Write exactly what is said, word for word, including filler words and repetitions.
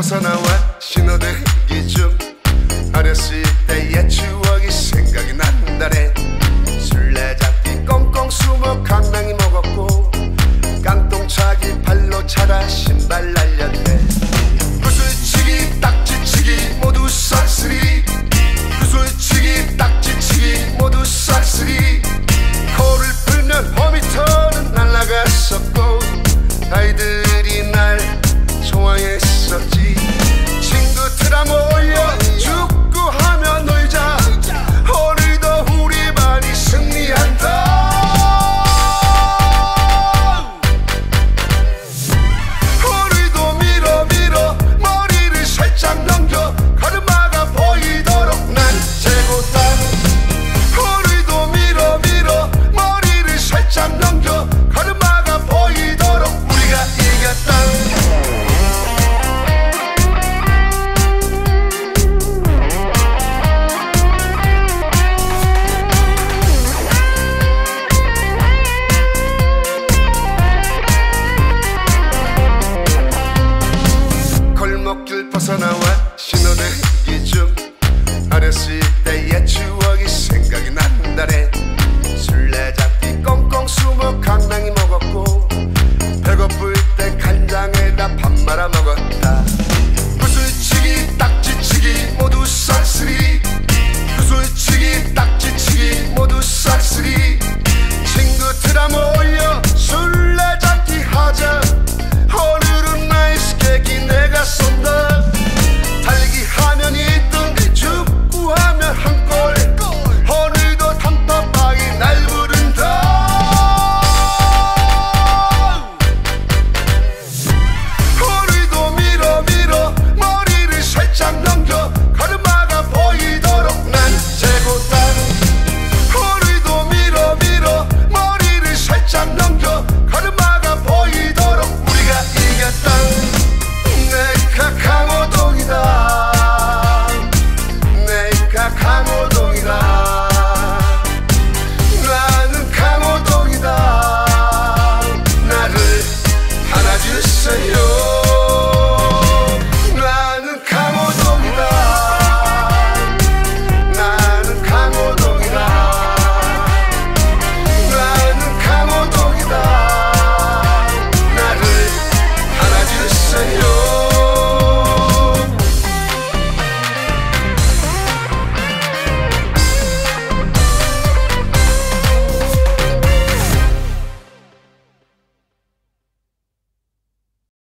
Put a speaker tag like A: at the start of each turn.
A: 벗어나와 신호등이 중 어렸을 때의 추억이 생각이 난다네. 술래잡기 꽁꽁 숨어 강낭이 먹었고 깡통차기 발로 차다 신발 날렸네. 구슬치기 딱지치기 모두 싹쓸이, 구슬치기 딱지치기 모두 싹쓸이. 코를 풀면 호미터는 날아갔었고 아이들이 날 좋아했었지. 친구들아 모여 축구하며 놀자. 오늘도 우리 반이 승리한다. 오늘도 밀어 밀어 머리를 살짝 넘겨 가르마가 보이도록 난 최고다. 오늘도 밀어 밀어 머리를 살짝 넘겨 가르마가 보이도록 우리가 이겼다. 골목길 벗어나와 신호등이 중 어렸을 때의 추억이 생각이 난다네. 술래잡기 꽁꽁 숨어 강낭이 먹었고 배고플 때 간장에다 밥 말아 먹었고